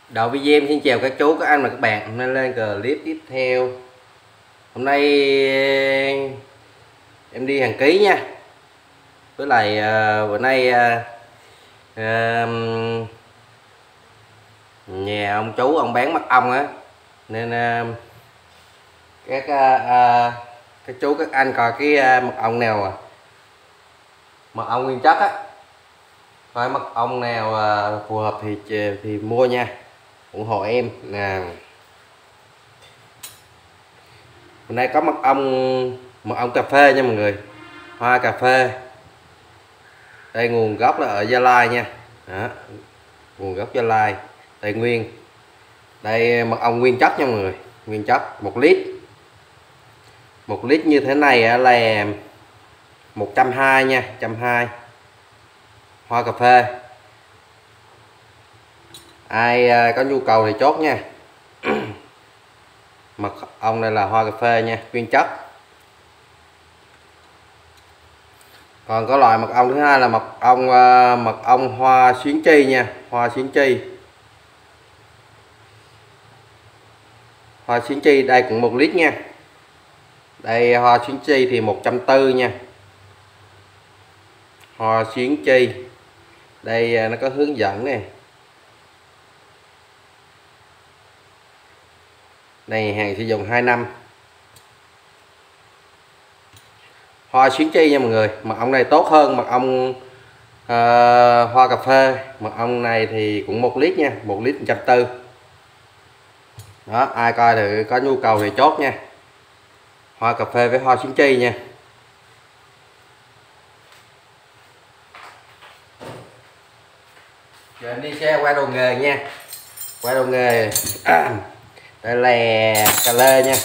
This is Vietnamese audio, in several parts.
Đầu video em xin chào các chú, các anh và các bạn. Hôm nay lên clip tiếp theo. Hôm nay em đi hàng ký nha. Với lại bữa nay nhà ông chú ông bán mật ong á, nên các chú các anh coi cái mật ong nào, mật ong nguyên chất á, coi mật ong nào phù hợp thì mua nha, ủng hộ em nè. Hôm nay có mật ong cà phê nha mọi người, hoa cà phê. Đây nguồn gốc là ở Gia Lai nha. Đó, nguồn gốc Gia Lai, Tây Nguyên. Đây mật ong nguyên chất nha mọi người, nguyên chất 1 lít. 1 lít như thế này là 120 nha, 120 hoa cà phê. Ai có nhu cầu thì chốt nha. Mật ong này là hoa cà phê nha, nguyên chất. Còn có loại mật ong thứ hai là mật ong hoa xuyến chi nha, hoa xuyến chi. Hoa xuyến chi đây cũng 1 lít nha. Đây hoa xuyến chi thì 140 nha. Hoa xuyến chi. Đây nó có hướng dẫn nè. Đây hàng sử dụng 2 năm. Hoa xuyến chi nha mọi người, mật ong này tốt hơn mật ong hoa cà phê. Mật ong này thì cũng 1 lít nha, 1 lít 140. Đó, ai coi thì có nhu cầu thì chốt nha. Hoa cà phê với hoa xuyến chi nha. Giờ em đi xe qua đồ nghề nha. Qua đồ nghề. Đây là cà lê nha.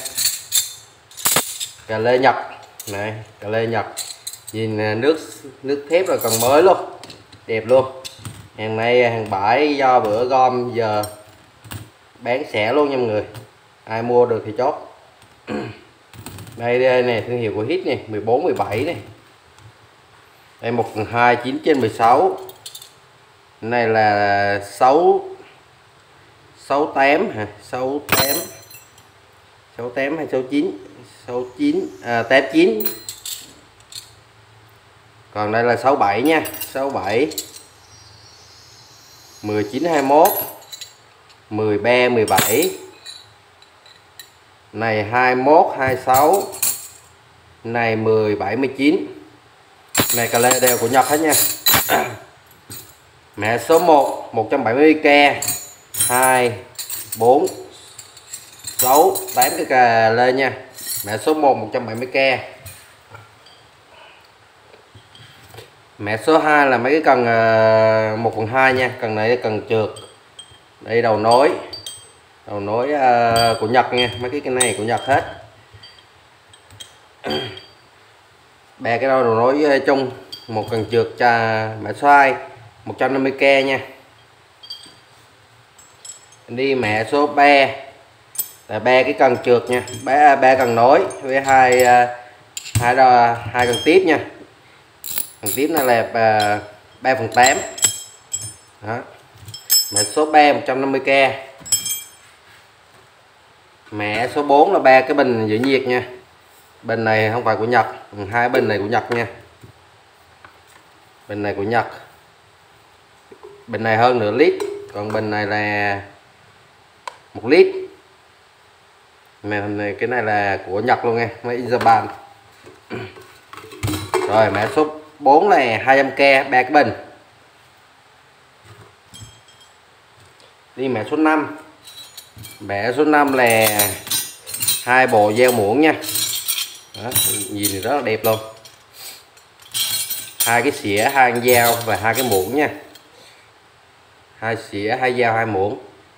Cà lê Nhật. Này, cà lê Nhật. Nhìn nước thép rồi còn mới luôn. Đẹp luôn. Hàng này hàng bãi do bữa gom giờ bán xẻ luôn nha mọi người. Ai mua được thì chốt. Đây nè, thương hiệu của Hit này, 14 17 này. Đây 1/2 9/16. Này là 68 hả? 68 hay 69? 89. Còn đây là 67 nha, 67. 19 21. 13 17. Này 21 26. Này 17 19. Này cà lê đều của Nhật hết nha. Mẹ số 1 170k 2 4 6 8 cái cà lê nha. Mẹ số 1 170k. Mẹ số 2 là mấy cái cần 1/2 nha, cần này cần trượt. Đây đầu nối của Nhật nha, mấy cái này của Nhật hết. Ba cái đầu nối chung, một cần trượt cho mẹ số 2 150k nha. Đi mẹ số 3 là 3 cái cần trượt nha, ba cần nối với hai cần tiếp nha. Cần tiếp nó là 3/8. Đó. Mẹ số 3 150k. Mẹ số 4 là 3 cái bình giữ nhiệt nha. Bình này không phải của Nhật, hai bình này của Nhật nha. Bình này của Nhật. Bình này hơn nửa lít, còn bình này là 1 lít. Này cái này là của Nhật luôn nha, mấy Japan. Rồi mẹ số 4 là 200k, 3 cái bình. Đi mẹ số 5. Mẹ số 5 là 2 bộ dao muỗng nha. Đó, nhìn rất là đẹp luôn. 2 cái xỉa, 2 con dao và 2 cái muỗng nha. 2 xỉa, 2 dao, 2 muỗng.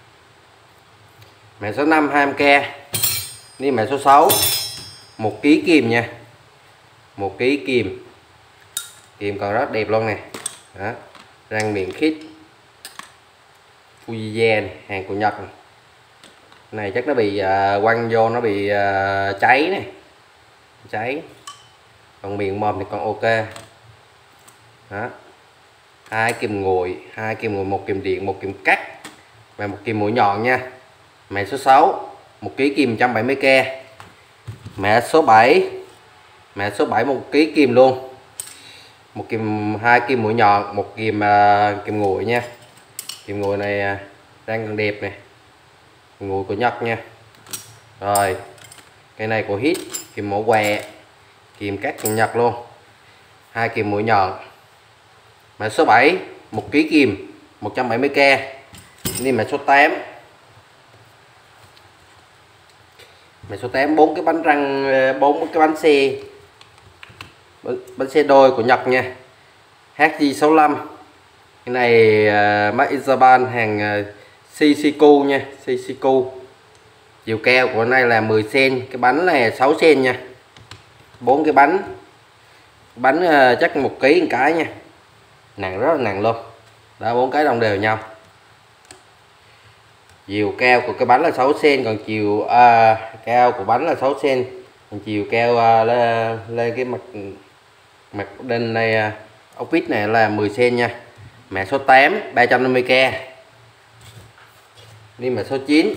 Mẹ số 5 200k. Đi mẹ số 6 1 kg kim nha. 1 kg kim. Kim còn rất đẹp luôn nè. Đó, răng miệng khít Fujiya này, hàng của Nhật này. Này chắc nó bị quăng vô, nó bị cháy này, cháy. Còn miệng mồm thì còn ok. Đó, 2 kìm nguội, 2 kìm nguội, 1 kìm điện, 1 kìm cắt, và một kìm mũi nhọn nha. Mẹ số 6 1 kg kìm 170k. Mẹ số 7 1 kg kìm luôn, một kìm, 2 kìm mũi nhọn, một kìm kìm nguội nha. Kìm nguội này đang còn đẹp này, nguội của Nhật nha. Rồi cái này của Hit, kìm mẫu què, kìm cắt của Nhật luôn, 2 kìm mũi nhọn. Mã số 7 1 kg kìm 170k. Đi mã số 8. Mã số 8 4 cái bánh răng, 4 cái bánh xe đôi của Nhật nha, HJ65. Cái này made in Japan, hàng Shiseiku nha, Shiseiku. Chiều keo của này là 10 cm, cái bánh này 6 cm nha. 4 cái bánh chắc 1 kg một cái nha, nặng rất là nặng luôn. Đó, 4 cái đồng đều nhau. Chiều keo của cái bánh là 6 cm, còn chiều keo của bánh là 6 cm, còn chiều keo lên cái mặt đinh này, ốc vít này là 10 cm nha. Mã số 8 350k. Đi mã số 9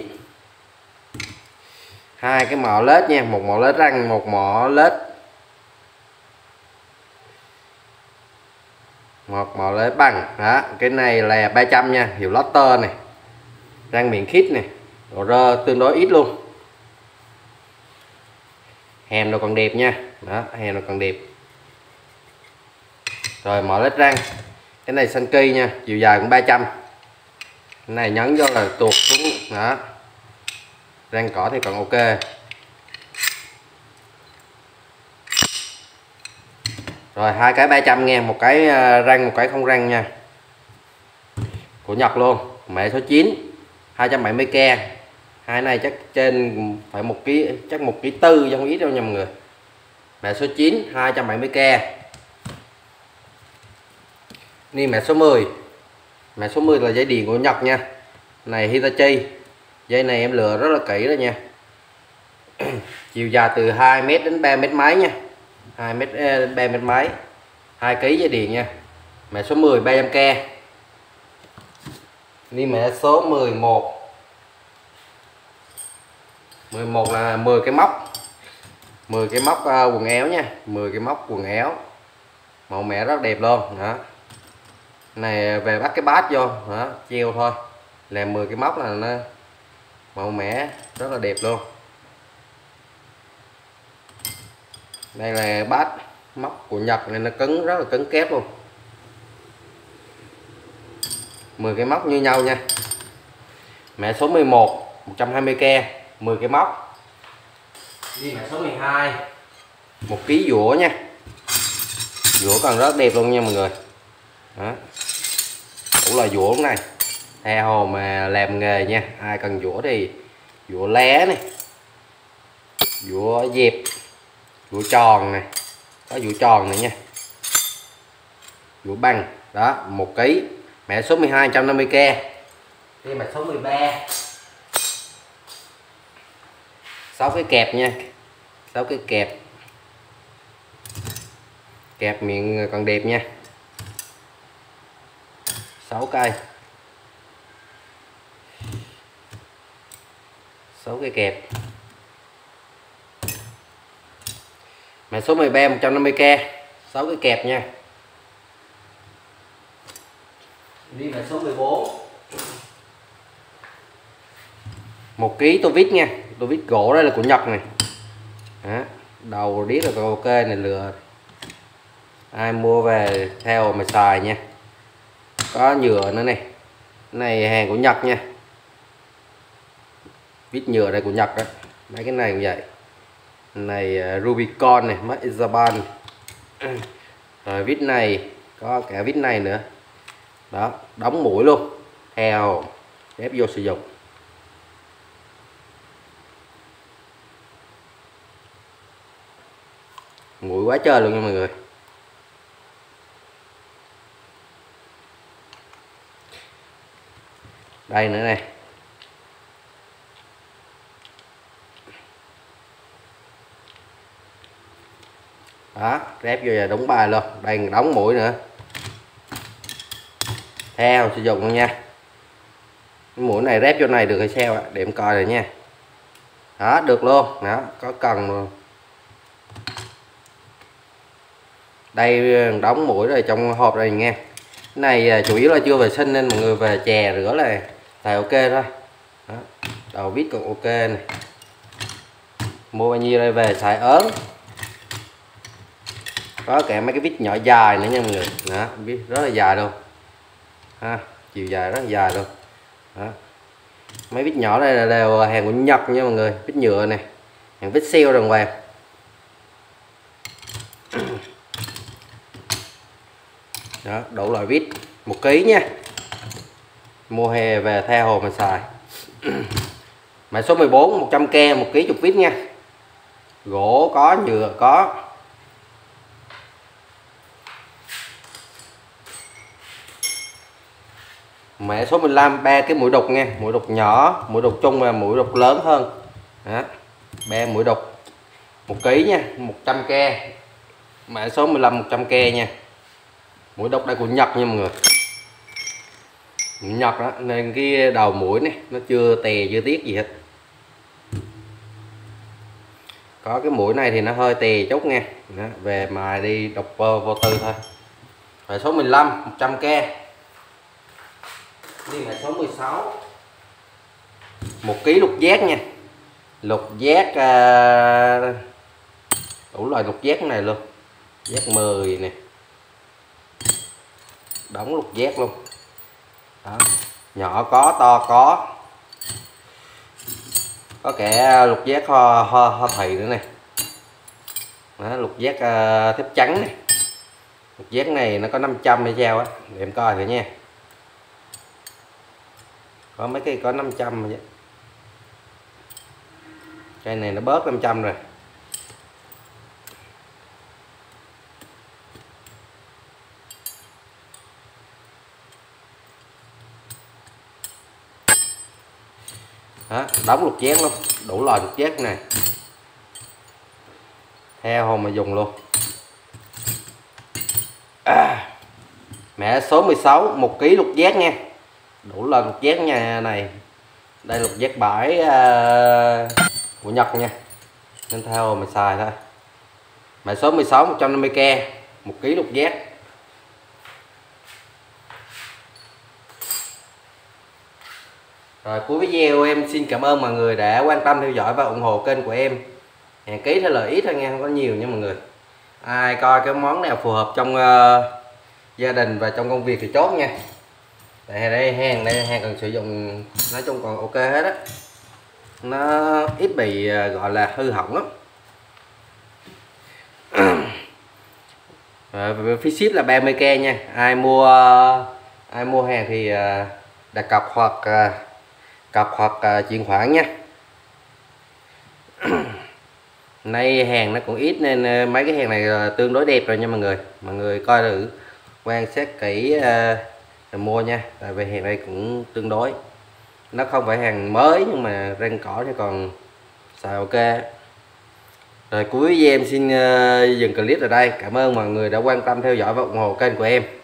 2 cái mỏ lết nha, một mỏ lết răng, một mỏ lết bằng. Đó, cái này là 300 nha, hiệu Lotte này, răng miệng khít này, độ rơ tương đối ít luôn, hèm nó còn đẹp nha. Đó, hèm nó còn đẹp. Rồi mỏ lết răng, cái này Sankey nha, chiều dài cũng 300. Cái này nhấn vô là tuột xuống. Đó, răng cỏ thì còn ok. Rồi 2 cái 300 nghe, một cái răng, một cái không răng nha, của Nhật luôn. Mã số 9 270k. Hai này chắc trên phải 1 kg, chắc 1 kg tư chứ không ít đâu nha mọi người. Mã số 9 270k. Đi mã số 10. Mã số 10 là dây điện của Nhật nha, này Hitachi. Dây này em lựa rất là kỹ rồi nha. Chiều dài từ 2m đến 3m mấy nha, 2m đến 3m mấy, 2 kg dây điện nha. Mã số 10 300k. Đi mã số 11. 11 là 10 cái móc, 10 cái móc quần áo nha, 10 cái móc quần áo, màu mẻ rất đẹp luôn. Đó, này về bắt cái bát vô, đó, treo thôi, làm 10 cái móc là nó màu mẻ rất là đẹp luôn. Đây là bát móc của Nhật này, nó cứng, rất là cứng kép luôn. 10 cái móc như nhau nha. Mã số 11 120k, 10 cái móc. Đi mã số 12 1 kg dũa nha, dũa còn rất đẹp luôn nha mọi người. Đó, cũng là dũa này, theo hồ mà làm nghề nha, ai cần dũa thì dũa lé này, dũa dẹp, dũa tròn này, có dũa tròn này nha, dũa bằng. Đó, 1 kg. Mã số 12 150k. Đi mã số 13 6 cái kẹp nha, 6 cái kẹp, kẹp miệng còn đẹp nha, 6 cây, 6 cái kẹp. Mã số 13 150k, 6 cái kẹp nha. Đi mã số 14 1 kg tô vít nha, tô vít gỗ đây là của Nhật này. Đó, đầu điếc là còn ok này, lựa ai mua về theo mà xài nha. Có nhựa nữa này, cái này hàng của Nhật nha, vít nhựa đây của Nhật đó. Mấy cái này cũng vậy, này Rubicon này, made in Japan. Rồi vít này, có cả vít này nữa. Đó, đóng mũi luôn, theo ép vô sử dụng. Nguội quá trời luôn nha mọi người. Đây nữa này, đó, ráp vô và đóng bài luôn. Đây đóng mũi nữa, theo sử dụng luôn nha. Cái mũi này ráp vô này được hay sao ạ? Để em coi rồi nha. Đó, được luôn. Đó, có cần luôn. Đây đóng mũi rồi trong hộp rồi nha. Cái này chủ yếu là chưa vệ sinh nên mọi người về chè rửa là xài ok thôi. Đó, đầu vít còn ok này. Mua bao nhiêu đây về xài ớn. Có kèm mấy cái vít nhỏ dài nữa nha mọi người. Đó, vít rất là dài luôn. Ha, chiều dài rất là dài luôn. Đó. Mấy vít nhỏ đây là đều hàng của Nhật nha mọi người, vít nhựa này, hàng vít siêu đàng hoàng. Đó, đủ loại vít 1 kg nha. Mua hè về tha hồ mà xài. Mã số 14 100k 1 kg chục vít nha. Gỗ có, nhựa có. Mã số 15 3 cái mũi đục nha, mũi đục nhỏ, mũi đục chung và mũi đục lớn hơn. Đó, 3 mũi đục 1 kg nha, 100k. Mã số 15 100k nha. Mũi đục đây của Nhật nha mọi người. Nhật đó nên cái đầu mũi này nó chưa tè chưa tiết gì hết. Có cái mũi này thì nó hơi tè chút nha. Đó, về mài đi đục vô tư thôi. Mã số 15 100k. Đi mã số 16 1 kg lục giác nha. Lục giác đủ loại lục giác này luôn. Giác 10 nè. Đóng lục giác luôn. Đó. Nhỏ có, to có. Có kẻ lục giác ho thầy nữa này. Đó, lục giác thép trắng này. Lục giác này nó có 500 hay sao á, để em coi thử nha. Có mấy cái có 500 rồi. Cây này nó bớt 500 rồi. Đó, đóng lục giác luôn, đủ loại lục giác này. Theo hồ mà dùng luôn. Mã số 16 1 kg lục giác nha. Đủ loại lục giác nha này. Đây lục giác bãi của Nhật nha. Nên theo mà xài thôi. Mã số 16 150k 1 kg lục giác. Rồi cuối video em xin cảm ơn mọi người đã quan tâm theo dõi và ủng hộ kênh của em. Hàng ký hay lời ít thôi nha, không có nhiều nha mọi người. Ai coi cái món nào phù hợp trong gia đình và trong công việc thì chốt nha. Đây hàng cần sử dụng nói chung còn ok hết á. Nó ít bị gọi là hư hỏng lắm. Phí ship là 30k nha. Ai mua hàng thì đặt cọc hoặc chuyển khoản nha. Nay hàng nó cũng ít nên mấy cái hàng này tương đối đẹp rồi nha mọi người. Mọi người coi thử quan sát kỹ rồi mua nha. Tại vì hàng này cũng tương đối, nó không phải hàng mới nhưng mà rang cỏ thì còn xài ok. Rồi cuối video em xin dừng clip ở đây. Cảm ơn mọi người đã quan tâm theo dõi và ủng hộ kênh của em.